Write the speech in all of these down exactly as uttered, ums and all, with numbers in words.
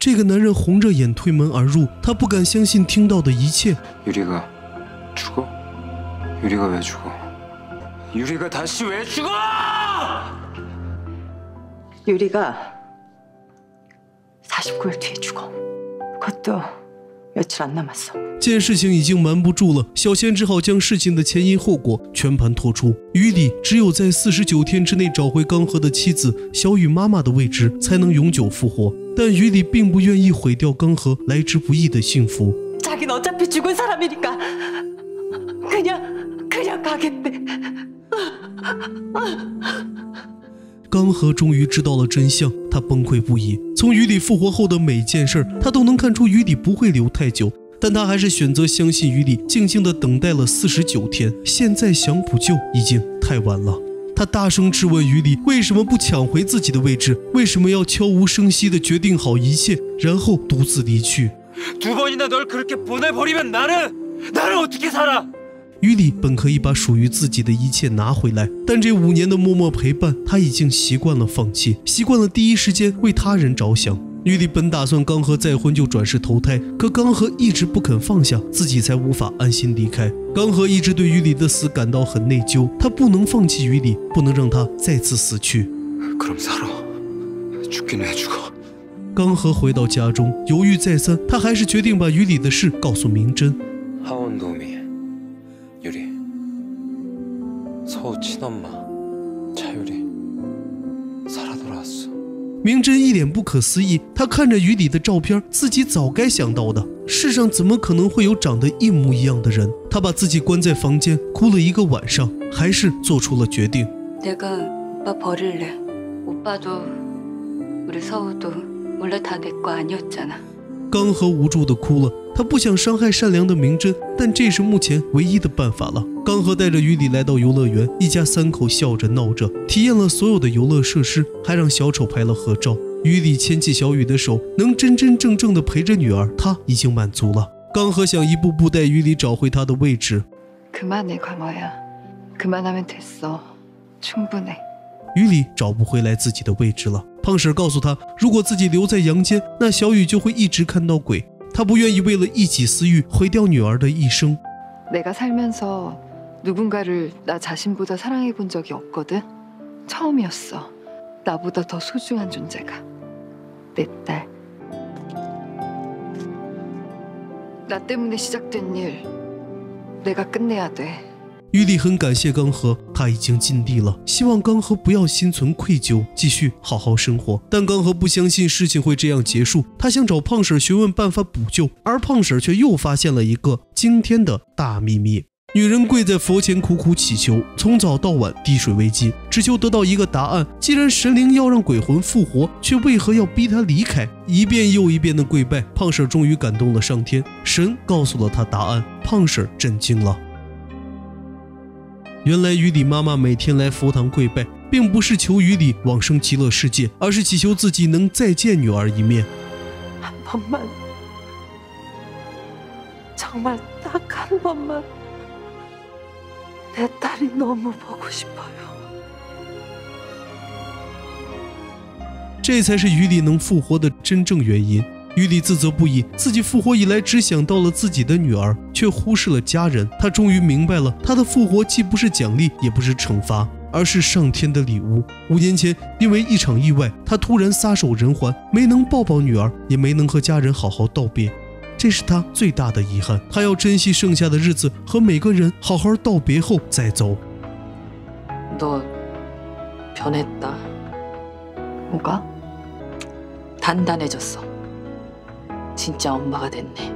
这个男人红着眼推门而入，他不敢相信听到的一切。 유리가 죽어? 유리가 왜 죽어? 유리가 다시 왜 죽어? 유리가 사십구 일 뒤에 죽어. 그것도 며칠 안 남았어. 见事情已经瞒不住了，小贤只好将事情的前因后果全盘托出。于理只有在四十九天之内找回刚和的妻子小雨妈妈的位置，才能永久复活。但于理并不愿意毁掉刚和来之不易的幸福。 자기는 어차피 죽은 사람이니까 그냥 그냥 가겠대. 刚和终于知道了真相，他崩溃不已。从于理复活后的每件事，他都能看出于理不会留太久。 但他还是选择相信于理，静静地等待了四十九天。现在想补救已经太晚了。他大声质问于理，为什么不抢回自己的位置？为什么要悄无声息地决定好一切，然后独自离去？ 두 번이나 널 그렇게 보내버리면 나는 나는 어떻게 살아? 于理本可以把属于自己的一切拿回来，但这五年的默默陪伴，他已经习惯了放弃，习惯了第一时间为他人着想。 于理本打算刚和再婚就转世投胎，可刚和一直不肯放下，自己才无法安心离开。刚和一直对于理的死感到很内疚，他不能放弃于理，不能让他再次死去。 그럼 살아. 죽긴 왜 죽어? 刚和回到家中，犹豫再三，他还是决定把于理的事告诉明真。 하원도우미 유리 서우 친엄마 차유리 살아 돌아왔어. 明真一脸不可思议，他看着于理的照片，自己早该想到的。世上怎么可能会有长得一模一样的人？他把自己关在房间，哭了一个晚上，还是做出了决定。 내가 오빠 버릴래. 오빠도 우리 서우도 원래 다 내 거 아니었잖아. 刚和无助地哭了，他不想伤害善良的明真，但这是目前唯一的办法了。刚和带着于理来到游乐园，一家三口笑着闹着，体验了所有的游乐设施，还让小丑拍了合照。于理牵起小雨的手，能真真正正地陪着女儿，他已经满足了。刚和想一步步带于理找回他的位置。 그만해 광호야. 그만하면 됐어. 충분해. 于理找不回来自己的位置了。胖婶告诉他，如果自己留在阳间，那小雨就会一直看到鬼。他不愿意为了一己私欲毁掉女儿的一生。 내가 살면서 누군가를 나 자신보다 사랑해 본 적이 없거든. 처음이었어. 나보다 더 소중한 존재가. 내 딸. 나 때문에 시작된 일 내가 끝내야 돼. 于理很感谢刚和，他已经尽力了，希望刚和不要心存愧疚，继续好好生活。但刚和不相信事情会这样结束，他想找胖婶询问办法补救，而胖婶却又发现了一个惊天的大秘密。女人跪在佛前苦苦祈求，从早到晚滴水未进，只求得到一个答案。既然神灵要让鬼魂复活，却为何要逼他离开？一遍又一遍的跪拜，胖婶终于感动了上天，神告诉了他答案。胖婶震惊了。 原来于理妈妈每天来佛堂跪拜，并不是求于理往生极乐世界，而是祈求自己能再见女儿一面。 한 번만, 정말 딱 한 번만 내 딸이 너무 보고 싶어요. 这才是于理能复活的真正原因。 于理自责不已，自己复活以来只想到了自己的女儿，却忽视了家人。他终于明白了，他的复活既不是奖励，也不是惩罚，而是上天的礼物。五年前，因为一场意外，他突然撒手人寰，没能抱抱女儿，也没能和家人好好道别，这是他最大的遗憾。他要珍惜剩下的日子，和每个人好好道别后再走。 너 변했다. 뭐가? 단단해졌어. 진짜 엄마가 됐네.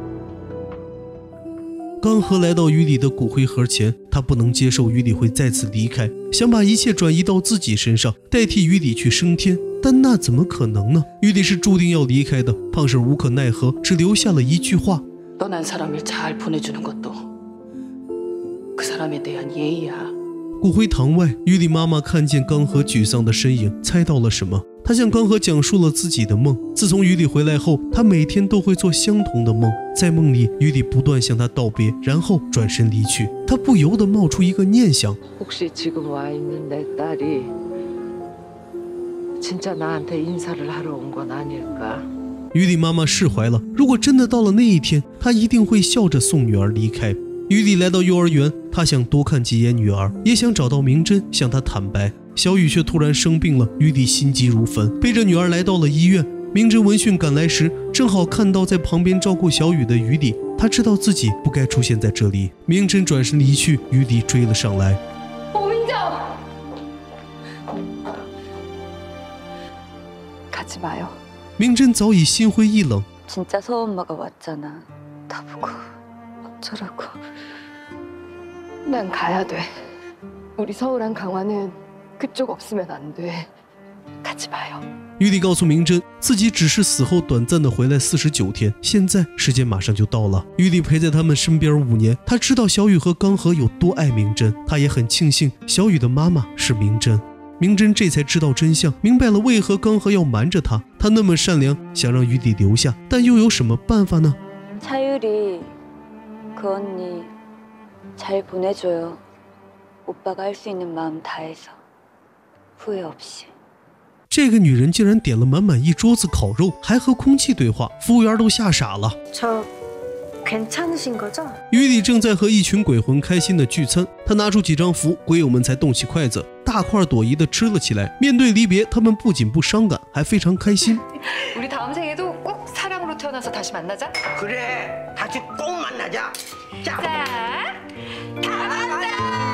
刚和来到于理的骨灰盒前，他不能接受于理会再次离开，想把一切转移到自己身上，代替于理去升天。但那怎么可能呢？于理是注定要离开的。胖婶无可奈何，只留下了一句话： 떠난 사람을 잘 보내주는 것도 그 사람에 대한 예의야. 骨灰堂外，于理妈妈看见刚和沮丧的身影，猜到了什么。她向刚和讲述了自己的梦。自从于理回来后，她每天都会做相同的梦，在梦里，于理不断向她道别，然后转身离去。她不由得冒出一个念想： 혹시 지금 와 있는 내 딸이 진짜 나한테 인사를 하러 온 건 아닐까? 于丽妈妈释怀了，如果真的到了那一天，她一定会笑着送女儿离开。于丽来到幼儿园，她想多看几眼女儿，也想找到明真向她坦白。小雨却突然生病了，于丽心急如焚，背着女儿来到了医院。明真闻讯赶来时，正好看到在旁边照顾小雨的于丽，她知道自己不该出现在这里。明真转身离去，于丽追了上来。 가지 마요. 明真早已心灰意冷。 진짜 서엄마가 왔잖아. 나보고 어쩌라고. 난 가야 돼. 우리 서울랑 강화는 그쪽 없으면 안 돼. 가지 마요. 于丽告诉明真，自己只是死后短暂的回来四十九天，现在时间马上就到了。于丽陪在他们身边五年，她知道小雨和刚和有多爱明真，她也很庆幸小雨的妈妈是明真。明真这才知道真相，明白了为何刚和要瞒着她。她那么善良，想让于丽留下，但又有什么办法呢？ 차유리, 그 언니 잘 보내줘요. 오빠가 할 수 있는 마음 다해서 후회 없이. 这个女人竟然点了满满一桌子烤肉，还和空气对话，服务员都吓傻了。 저 괜찮으신 거죠? 于丽正在和一群鬼魂开心的聚餐，她拿出几张符，鬼友们才动起筷子，大快朵颐的吃了起来。面对离别，他们不仅不伤感，还非常开心。 우리 다음 생에도 꼭 사람으로 태어나서 다시 만나자. 그래, 다시 꼭 만나자. 자, 다 만나.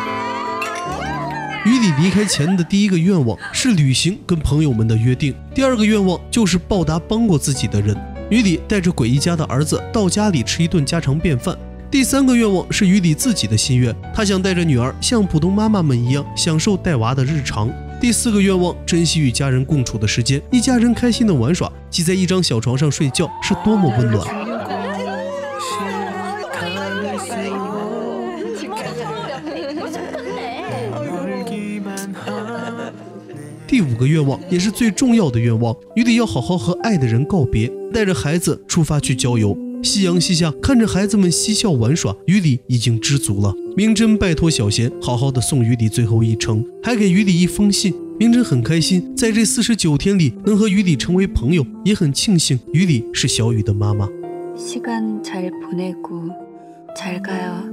于丽离开前的第一个愿望是履行跟朋友们的约定，第二个愿望就是报答帮过自己的人。于丽带着鬼一家的儿子到家里吃一顿家常便饭。第三个愿望是于丽自己的心愿，她想带着女儿像普通妈妈们一样享受带娃的日常。第四个愿望，珍惜与家人共处的时间，一家人开心的玩耍，挤在一张小床上睡觉，是多么温暖。 第五个愿望也是最重要的愿望，于丽要好好和爱的人告别，带着孩子出发去郊游。夕阳西下，看着孩子们嬉笑玩耍，于丽已经知足了。明真拜托小贤好好的送于丽最后一程，还给于丽一封信。明真很开心，在这四十九天里能和于丽成为朋友，也很庆幸于丽是小雨的妈妈。 시간 잘 보내고 잘 가요.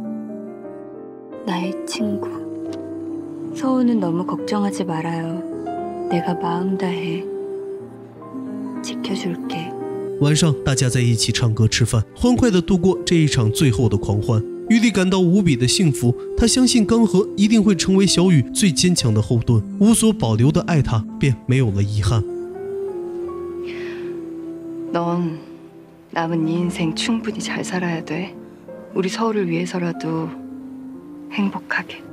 나의 친구. 서우는 너무 걱정하지 말아요. 내가 마음 다해 지켜줄게. 晚上，大家在一起唱歌吃饭，欢快地度过这一场最后的狂欢。于丽感到无比的幸福，她相信刚和一定会成为小雨最坚强的后盾，无所保留地爱她，便没有了遗憾。 넌 남은 네 인생 충분히 잘 살아야 돼. 우리 서울을 위해서라도 행복하게.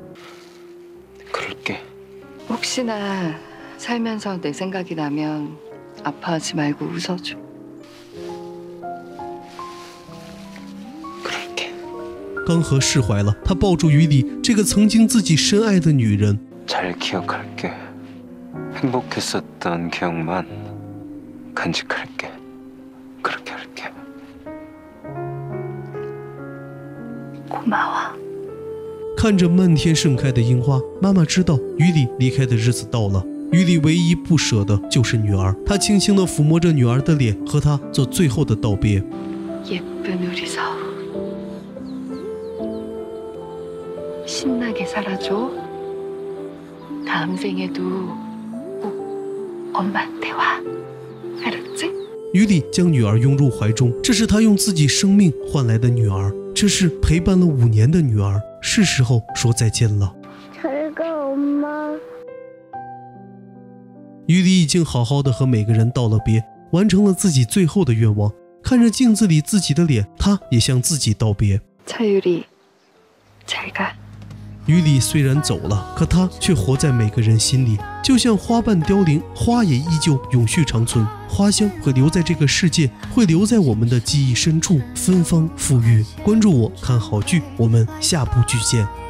그럴게. 혹시나 살면서 내 생각이 나면 아파하지 말고 웃어줘. 그럴게. 刚和释怀了，他抱住于丽这个曾经自己深爱的女人。 잘 기억할게. 행복했었던 기억만 간직할게. 그렇게 할게. 고마워. 看着漫天盛开的樱花，妈妈知道于丽离开的日子到了。于丽唯一不舍的就是女儿，她轻轻地抚摸着女儿的脸，和她做最后的道别。 예쁜 우리 서우. 신나게 살아줘. 다음 생에도 꼭 엄마한테 와. 알았지? 于丽将女儿拥入怀中，这是她用自己生命换来的女儿，这是陪伴了五年的女儿，是时候说再见了。 잘 가, 엄마. 于丽已经好好的和每个人道了别，完成了自己最后的愿望。看着镜子里自己的脸，她也向自己道别。 차유리, 잘 가. 于丽虽然走了，可她却活在每个人心里，就像花瓣凋零，花也依旧永续长存。花香会留在这个世界，会留在我们的记忆深处，芬芳馥郁。关注我，看好剧，我们下部剧见。